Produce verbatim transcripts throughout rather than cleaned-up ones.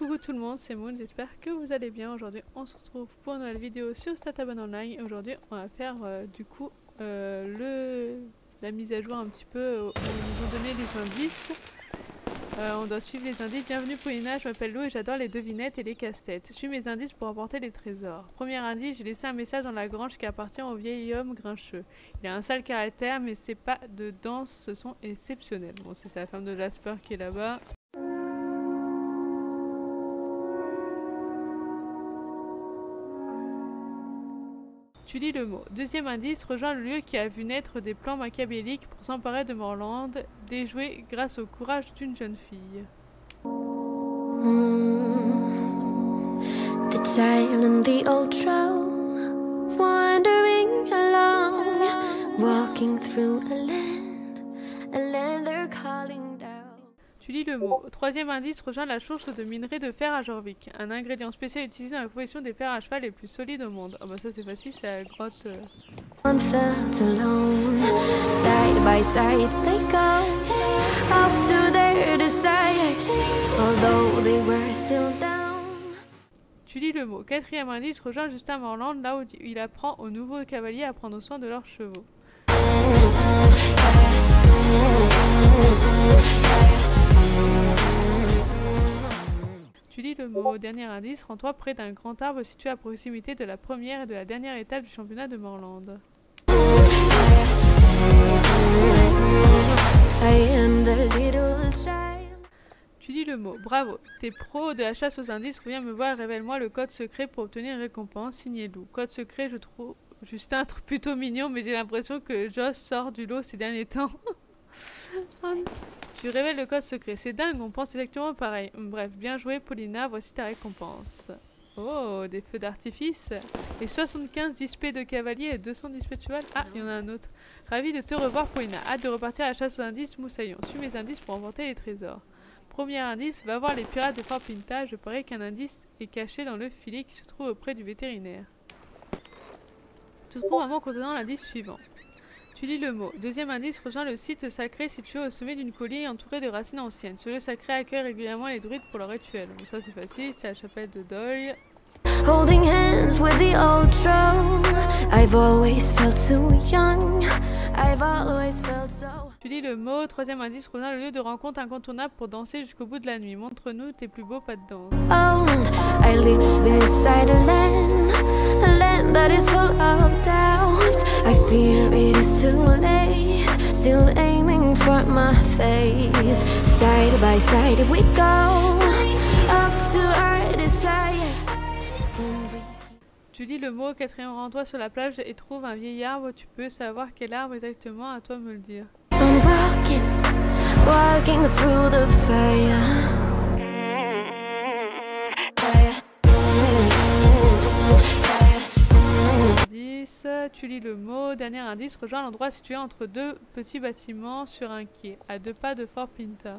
coucou tout le monde, c'est Moon, j'espère que vous allez bien. Aujourd'hui on se retrouve pour une nouvelle vidéo sur Statabon Online. Aujourd'hui on va faire euh, du coup euh, le, la mise à jour un petit peu où ils nous ont donné des indices. Euh, on doit suivre les indices. Bienvenue Paulina, je m'appelle Lou et j'adore les devinettes et les casse-têtes. Je suis mes indices pour apporter les trésors. Premier indice, j'ai laissé un message dans la grange qui appartient au vieil homme grincheux. Il a un sale caractère mais ses pas de danse ce sont exceptionnels. Bon, c'est la femme de Jasper qui est là-bas. Tu lis le mot. Deuxième indice, rejoins le lieu qui a vu naître des plans machiavéliques pour s'emparer de Morland, déjoué grâce au courage d'une jeune fille. Mm, the child in the old troll, wandering along, walking through a land, a land they're calling down. Tu lis le mot. Troisième indice, rejoins la source de minerai de fer à Jorvik, un ingrédient spécial utilisé dans la confection des fers à cheval les plus solides au monde. Ah bah ça c'est facile, c'est la grotte. Euh... One felt alone, side by side they go, off to their desires, although they were still down. Tu lis le mot. Quatrième indice, rejoins Justin Morland, là où il apprend aux nouveaux cavaliers à prendre soin de leurs chevaux. Tu lis le mot. Dernier indice, rends-toi près d'un grand arbre situé à proximité de la première et de la dernière étape du championnat de Morland. Tu lis le mot. Bravo, t'es pro de la chasse aux indices, reviens me voir et révèle-moi le code secret pour obtenir une récompense, signé Lou. Code secret, je trouve Justin plutôt mignon, mais j'ai l'impression que Joss sort du lot ces derniers temps. Tu révèles le code secret. C'est dingue, on pense exactement pareil. Bref, bien joué Paulina, voici ta récompense. Oh, des feux d'artifice. Et soixante-quinze dispés de cavalier et deux cents dispés de cheval. Ah, il y en a un autre. Ravi de te revoir Paulina. Hâte de repartir à la chasse aux indices Moussaillon. Suis mes indices pour emporter les trésors. Premier indice, va voir les pirates de Fort Pinta. Je parie qu'un indice est caché dans le filet qui se trouve auprès du vétérinaire. Tu trouves un mot contenant l'indice suivant. Tu lis le mot. Deuxième indice, rejoins le site sacré situé au sommet d'une colline entourée de racines anciennes. Ce lieu sacré accueille régulièrement les druides pour leur rituel. Bon, ça c'est facile, c'est la chapelle de Doyle. Holding hands with the old troll, I've always felt so young, I've always felt so... Tu lis le mot. Troisième indice, rejoins le lieu de rencontre incontournable pour danser jusqu'au bout de la nuit. Montre-nous tes plus beaux pas de danse. Oh, I live inside a land, a land that is full of doubt. I fear it is too late, still aiming for my fate. Side by side we go, off to our desires. Tu lis le mot. Quatrième, rends-toi sur la plage et trouve un vieil arbre. Tu peux savoir quel arbre exactement, à toi de me le dire. I'm walking, walking through the fire. dix. Tu lis le mot. Dernier indice, rejoins l'endroit situé entre deux petits bâtiments sur un quai, à deux pas de Fort Pinta.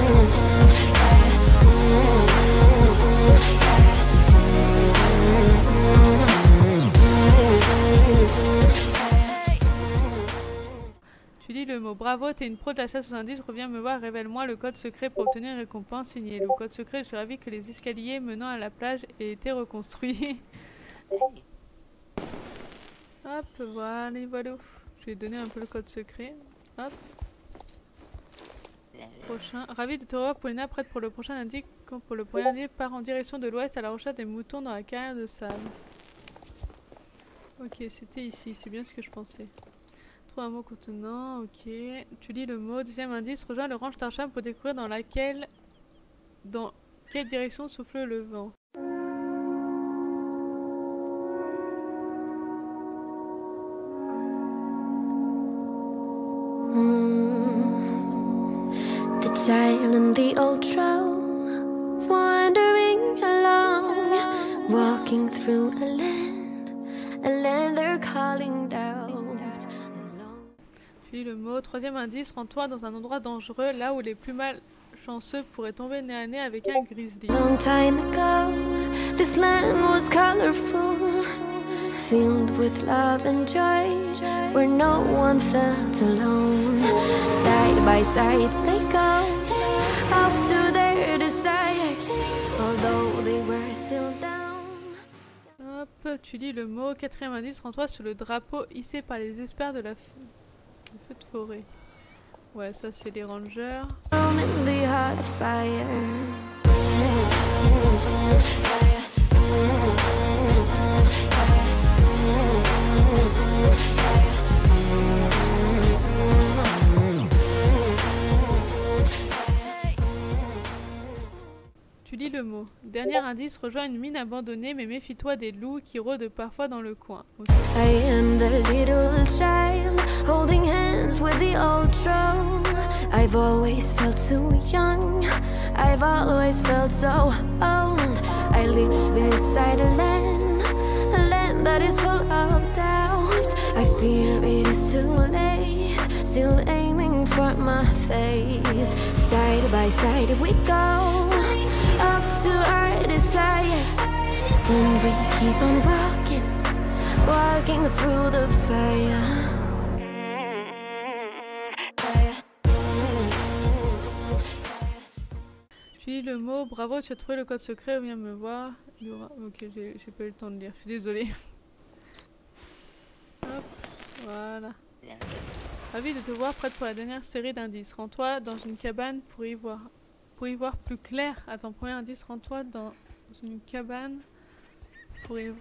Tu lis le mot. Bravo, t'es une pro de la chasse aux indices, reviens me voir, révèle-moi le code secret pour obtenir une récompense, signé le code secret. Je suis ravie que les escaliers menant à la plage aient été reconstruits. Hop, voilà, voilà. Je vais donner un peu le code secret. Hop. Prochain. Ravi de te revoir Paulina, prête pour le prochain indice. Pour le premier indice, part en direction de l'ouest à la recherche des moutons dans la carrière de sable. Ok, c'était ici, c'est bien ce que je pensais. Trouve un mot contenant, ok. Tu lis le mot. Deuxième indice, rejoins le ranch Tarsham pour découvrir dans laquelle... Dans quelle direction souffle le vent. Child in the old troll, wandering along, walking through a land, a land they're calling down. Tu lis le mot. Troisième indice, rends-toi dans un endroit dangereux, là où les plus malchanceux pourraient tomber nez à nez avec un grizzly. Long time ago, this land was colorful, filled with love and joy, where no one felt alone. Side by side they go, off to their desires, although tu lis le mot. Quatrième indice, rends-toi sur le drapeau hissé par les experts de la f... le feu de forêt. Ouais, ça c'est les rangers. Tu lis le mot. Dernier indice, rejoins une mine abandonnée, mais méfie-toi des loups qui rôdent parfois dans le coin. Okay. I am the little child holding hands with the old troll. I've always felt too young. I've always felt so old. I live inside a land, a land that is full of doubt. I fear it is too late, still aiming for my fate. Side by side we go, off to our desires. And we keep on walking, walking through the fire. Puis le mot, bravo, tu as trouvé le code secret, viens me voir. Aura... Ok, j'ai pas eu le temps de lire, je suis désolée. Hop, voilà. Ravi de te voir prête pour la dernière série d'indices. Rends-toi dans une cabane pour y voir, pour y voir plus clair. Attends, premier indice, rends-toi dans une cabane pour y... Hop,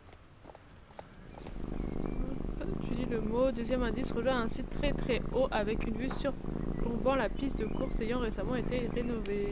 tu lis le mot. Deuxième indice, rejoins un site très très haut avec une vue surplombant la piste de course ayant récemment été rénovée.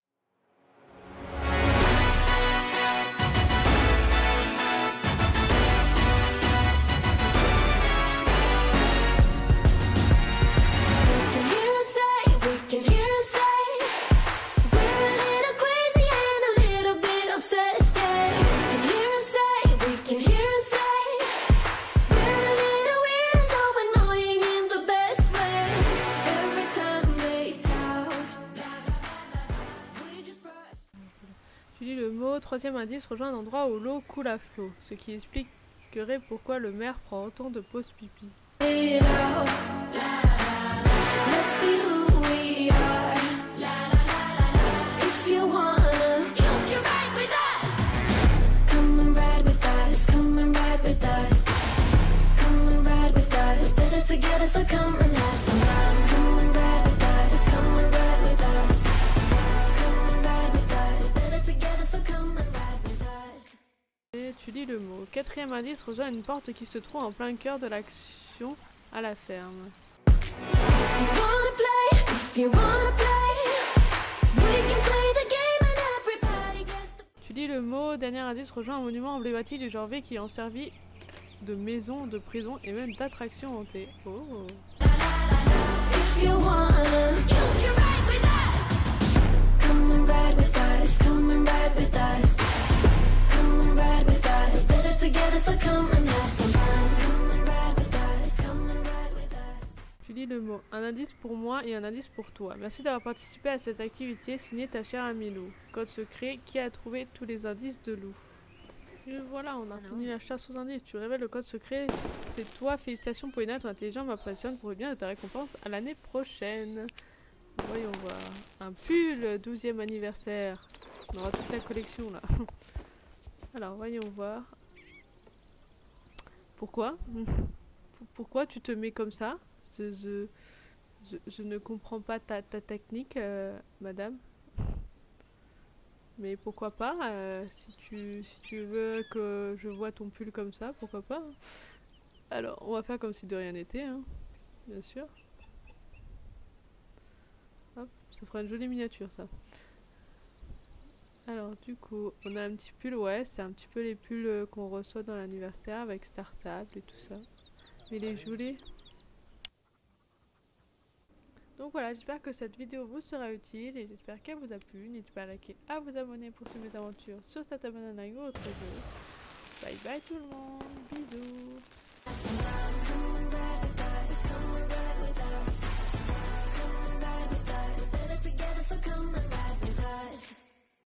Tu lis le mot. Troisième indice, rejoins un endroit où l'eau coule à flot, ce qui expliquerait pourquoi le maire prend autant de pauses pipi. Et tu lis le mot. Quatrième indice, rejoins une porte qui se trouve en plein cœur de l'action à la ferme. Tu lis le mot. Dernier indice, rejoins un monument emblématique du genre V qui en servi de maison, de prison et même d'attraction hantée. Oh. Tu lis le mot. Un indice pour moi et un indice pour toi. Merci d'avoir participé à cette activité, signé ta chère amie Lou. Code secret, qui a trouvé tous les indices de Lou? Et voilà, on a fini la chasse aux indices. Tu révèles le code secret. C'est toi. Félicitations Paulina, ton intelligence m'impressionne. Pour bien de ta récompense à l'année prochaine. Voyons voir. Un pull, douzième anniversaire. On aura toute la collection là. Alors, voyons voir. Pourquoi? Pourquoi tu te mets comme ça? je, je, je, je ne comprends pas ta, ta technique, euh, madame. Mais pourquoi pas, euh, si, tu, si tu veux que je vois ton pull comme ça, pourquoi pas. Alors, on va faire comme si de rien n'était, hein, bien sûr. Hop, ça fera une jolie miniature, ça. Alors, du coup, on a un petit pull, ouais, c'est un petit peu les pulls qu'on reçoit dans l'anniversaire avec Startable et tout ça. Mais les jolis. Donc voilà, j'espère que cette vidéo vous sera utile et j'espère qu'elle vous a plu. N'hésitez pas à liker, à vous abonner pour suivre mes aventures sur Tata Banana ou autre jeu. Bye bye tout le monde, bisous. Come